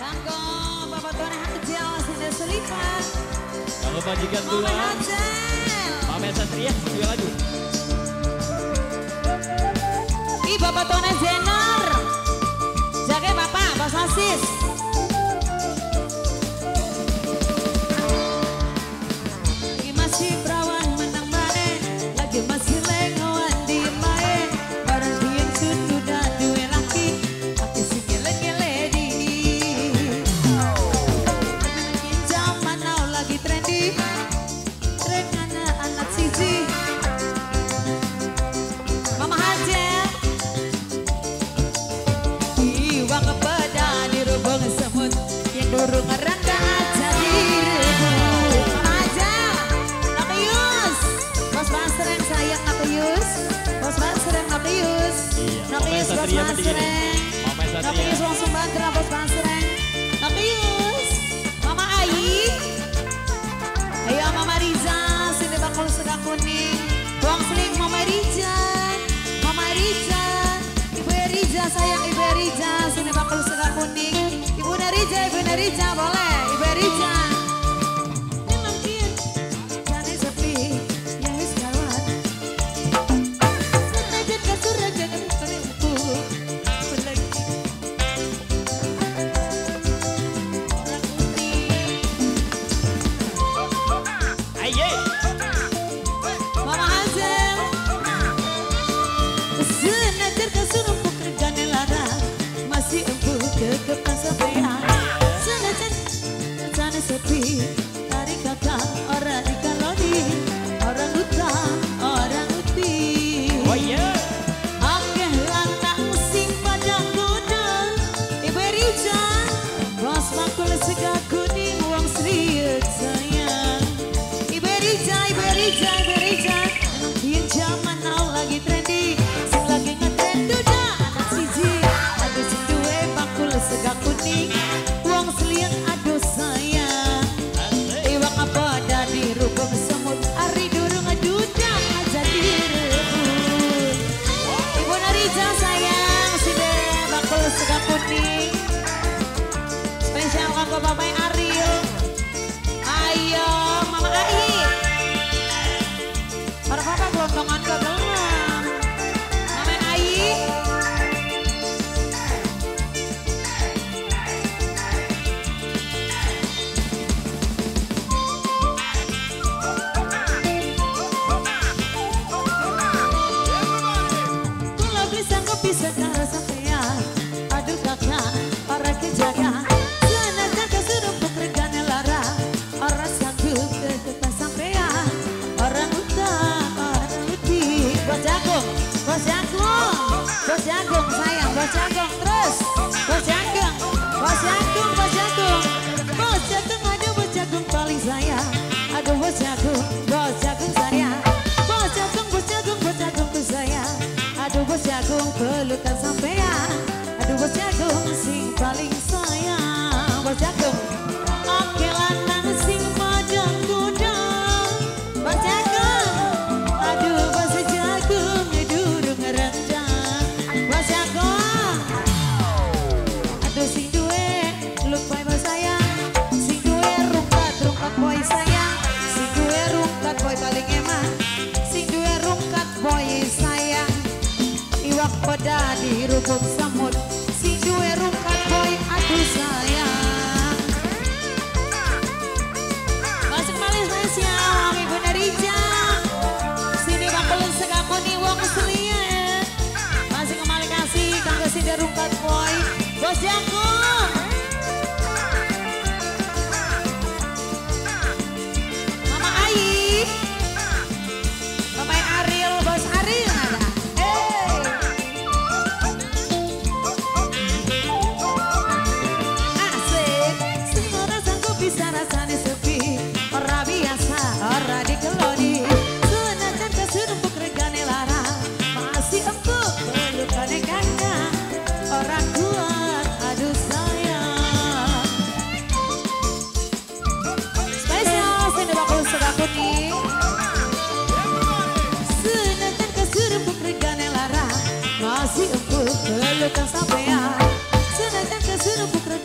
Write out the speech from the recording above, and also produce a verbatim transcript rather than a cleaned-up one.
Kanggo Bapak Tuan yang kecil sudah selipan. Kalau majikan dua. Pamer Satria dua lagu. Ih Bapak Tuan Zener. Jaga Bapak, Bos Asis. Lagi masih perawan menang main, lagi masih lengoan di main. Barang dia sudah dah dua laki, aku si gele-gele di. Makin zaman now lagi trendy, tren anak-anak siji. Mama Hajel, iwang beda di rubung semut yang durung rangga jadi rebut. Mama Hajel, Nakius, Bos Basreng sayang Nakius, Bos Basreng Nakius, Nakius Bos Basreng, Nakius Wong Sumbadra Bos Basreng, Nakius, Mama Ayi, ayo Mama Riza, sini bakul sega kuning, Wong Seling Mama Riza, Mama Riza, Ibu Riza sayang Ibu Riza, sini bakul sega kuning, Ibu Riza, Ibu Riza boleh, Ibu Riza. Memang dia jane sepi, yang wis kawan. Senajan kasur jangan terempu, pelagi orang putih. Aye. Mama Hazel, senajan kasur empuk regane lara, masih empuk kekepan sampean. Senajan jane sepi, tarik kakak orang dikaloni, orang utang, orang uti. Oh iya. Akeh lanang sing padang goda, Ibu Riza, Bos bakul sega kuning wong serius sayang. Ibu Riza, Ibu Riza, Ibu Riza, yang zaman now lagi trendy, sing lagi ngetren duda anak siji. Aduh sing duwe bakul sega kuning, wong seliang aduh sayang. Iwang apa dari rubung semut, ari durung duda jadi rebut. Ibu Riza sayang, sini bakul sega kuning. Spesial kanggo Bapak Ariel. Ayo Mama Ayi. Para Bapak gelondongan ke belum. Mama Ayi. Kula beli sanggup bisa karo sampean. Aduh kakak, orang kejaga. Senajan kasur empuk regane lara, orang sanggup kedepan sampean. Orang utang, orang uti. Bos Jagung, Bos Jagung, Bos Jagung sayang, Bos Jagung terus. Bos Jagung, Bos Jagung, Bos Jagung, Bos Jagung, aduh Bos Jagung paling sayang. Aduh Bos Jagung, Bos Jagung sayang. Bos Jagung, Bos Jagung, Bos Jagung ku sayang. Aduh Bos Jagung pelukan sampean. Aduh Bos Jagung sing paling sayang. Bos Jagung, oke lanang sing padang kuda. Bos Jagung, aduh Bos Jagung durung rendang. Bos Jagung, aduh sing duwe lupa Bos sayang. Sing duwe rungkat, rungkat boy sayang. Sing duwe rungkat boy paling eman. Sing duwe rungkat boy sayang. Iwak pada di rubung semut, sing duwe rungkat boy aduh sayang. Masuk malis spesial Ibu Riza, sini bakul sega kuning wong selia. Masih kembali kasih kanggo sing duwe rungkat boy Bos Jagung. Mama Ayi, Bapak Ariel, Bos Ariel ada. Asik, semua sanggup bisa rasanya sepi. Orang biasa, orang dikeloni. Senajan kasur empuk regane lara, masih empuk pelukane kakak. Orang kuat, aduh sayang. Spesial, sini bakul sega kuning. Senajan kasur empuk regane lara, masih empuk pelukan sampean. Senajan kasur empuk regane